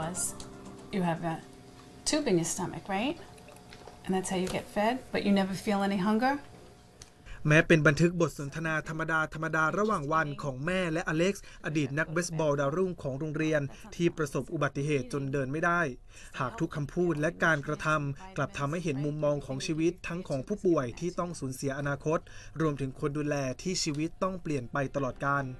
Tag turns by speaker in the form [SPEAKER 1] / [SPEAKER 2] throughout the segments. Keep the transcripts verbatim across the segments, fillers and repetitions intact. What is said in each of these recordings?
[SPEAKER 1] because you have a tube in your stomach, right? And that's how you get fed, but you never feel any hunger.
[SPEAKER 2] แม้เป็นบันทึกบทสนทนาธรรมดาธรรมดาระหว่างวันของแม่และอเล็กซ์อดีตนักเบสบอลดาวรุ่งของโรงเรียนที่ประสบอุบัติเหตุจนเดินไม่ได้หากทุกคำพูดและการกระทำกลับทำให้เห็นมุมมองของชีวิตทั้งของผู้ป่วยที่ต้องสูญเสียอนาคตรวมถึงคนดูแลที่ชีวิตต้องเปลี่ยนไปตลอดกาล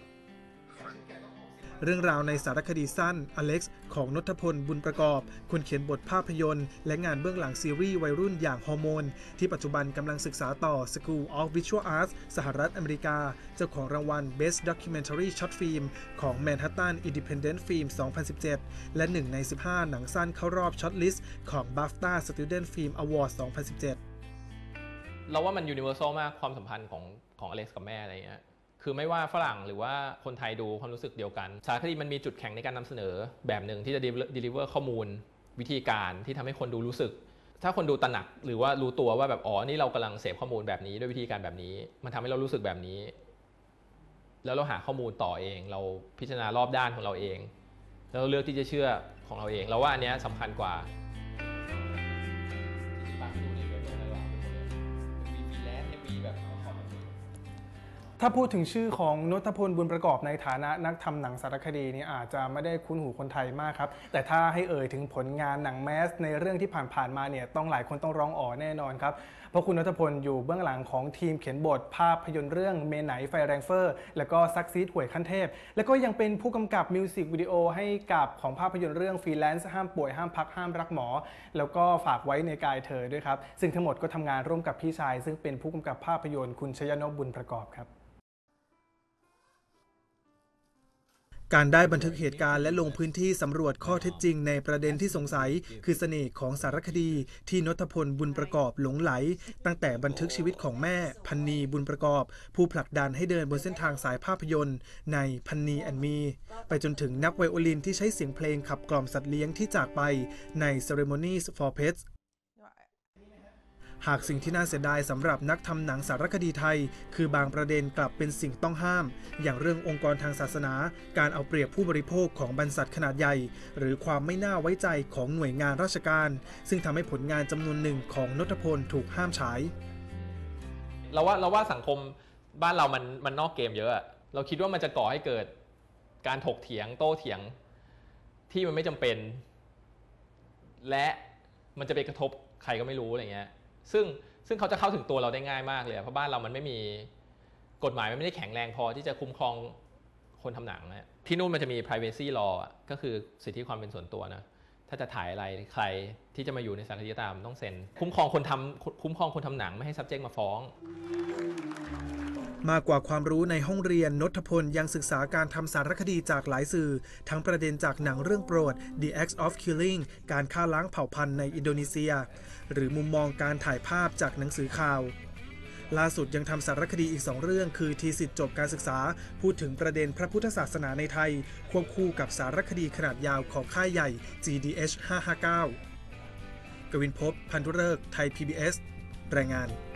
[SPEAKER 2] เรื่องราวในสารคดีสั้นอเล็กซ์ของณัฐพลบุญประกอบคนเขียนบทภาพยนตร์และงานเบื้องหลังซีรีส์วัยรุ่นอย่างฮอร์โมนที่ปัจจุบันกำลังศึกษาต่อ School of Visual Arts สหรัฐอเมริกาเจ้าของรางวัล Best Documentary Short Film ของ Manhattan Independent Film สองพันสิบเจ็ดและหนึ่งในสิบห้าหนังสั้นเข้ารอบ Shortlist ของ BAFTA Student Film Award สองพันสิบเจ็ด
[SPEAKER 3] เราว่ามัน universal มากความสัมพันธ์ของของอเล็กซ์กับแม่อะไรเงี้ยคือไม่ว่าฝรั่งหรือว่าคนไทยดูความรู้สึกเดียวกันสารคดีมันมีจุดแข็งในการนำเสนอแบบหนึ่งที่จะ deliver ข้อมูลวิธีการที่ทำให้คนดูรู้สึกถ้าคนดูตระหนักหรือว่ารู้ตัวว่าแบบอ๋อนี่เรากำลังเสพข้อมูลแบบนี้ด้วยวิธีการแบบนี้มันทำให้เรารู้สึกแบบนี้แล้วเราหาข้อมูลต่อเองเราพิจารณารอบด้านของเราเองแล้วเราเลือกที่จะเชื่อของเราเองเราว่าอันนี้สำคัญกว่า
[SPEAKER 4] ถ้าพูดถึงชื่อของณัฐพลบุญประกอบในฐานะนักทำหนังสารคดีนี่อาจจะไม่ได้คุ้นหูคนไทยมากครับแต่ถ้าให้เอ่ยถึงผลงานหนังแมสในเรื่องที่ผ่านๆมาเนี่ยต้องหลายคนต้องร้องอ๋อแน่นอนครับเพราะคุณณัฐพลอยู่เบื้องหลังของทีมเขียนบทภาพยนตร์เรื่องเมไหนไฟแรงเฟอร์แล้วก็ซักซีดหวยขั้นเทพแล้วก็ยังเป็นผู้กำกับมิวสิกวิดีโอให้กับของภาพยนตร์เรื่องฟรีแลนซ์ห้ามป่วยห้ามพักห้ามรักหมอแล้วก็ฝากไว้ในกายเธอด้วยครับซึ่งทั้งหมดก็ทำงานร่วมกับพี่ชายซึ่งเป็นผู้กำกับภาพยนตร์คุณชยนพบุญประกอบครับ
[SPEAKER 2] การได้บันทึกเหตุการณ์และลงพื้นที่สำรวจข้อเท็จจริงในประเด็นที่สงสัยคือเสน่ห์ของสารคดีที่ณัฐพลบุญประกอบหลงไหลตั้งแต่บันทึกชีวิตของแม่พันนีบุญประกอบผู้ผลักดันให้เดินบนเส้นทางสายภาพยนตร์ในพันนีแอนมีไปจนถึงนักไวโอลินที่ใช้เสียงเพลงขับกล่อมสัตว์เลี้ยงที่จากไปใน Ceremonies for Petsหากสิ่งที่น่าเสียดายสำหรับนักทำหนังสารคดีไทยคือบางประเด็นกลับเป็นสิ่งต้องห้ามอย่างเรื่ององค์กรทางศาสนาการเอาเปรียบผู้บริโภคของบรรษัทขนาดใหญ่หรือความไม่น่าไว้ใจของหน่วยงานราชการซึ่งทำให้ผลงานจำนวนหนึ่งของณัฐพลถูกห้ามฉาย
[SPEAKER 3] เราว่าเราว่าสังคมบ้านเรามันมันนอกเกมเยอะเราคิดว่ามันจะก่อให้เกิดการถกเถียงโต้เถียงที่มันไม่จำเป็นและมันจะไปกระทบใครก็ไม่รู้อะไรเงี้ยซึ่งซึ่งเขาจะเข้าถึงตัวเราได้ง่ายมากเลยเพราะบ้านเรามันไม่มีกฎหมายมันไม่ได้แข็งแรงพอที่จะคุ้มครองคนทำหนังนะที่นู่นมันจะมี privacy law ก็คือสิทธิความเป็นส่วนตัวนะถ้าจะถ่ายอะไรใครที่จะมาอยู่ในสารคดีตามต้องเซ็นคุ้มครองคนทำคุ้มครองคนทำหนังไม่ให้ subject มาฟ้อง
[SPEAKER 2] มากกว่าความรู้ในห้องเรียนณัฐพลยังศึกษาการทำสารคดีจากหลายสื่อทั้งประเด็นจากหนังเรื่องโปรด The Act of Killing การฆ่าล้างเผ่าพันธุ์ในอินโดนีเซียหรือมุมมองการถ่ายภาพจากหนังสือข่าวล่าสุดยังทำสารคดีอีกสองเรื่องคือทีสิทธิ์จบการศึกษาพูดถึงประเด็นพระพุทธศาสนาในไทยควบคู่กับสารคดีขนาดยาวของค่ายใหญ่ จี ดี เอช ห้าห้าเก้ากวินภพ พันธุฤกษ์ไทย พี บี เอส รายงาน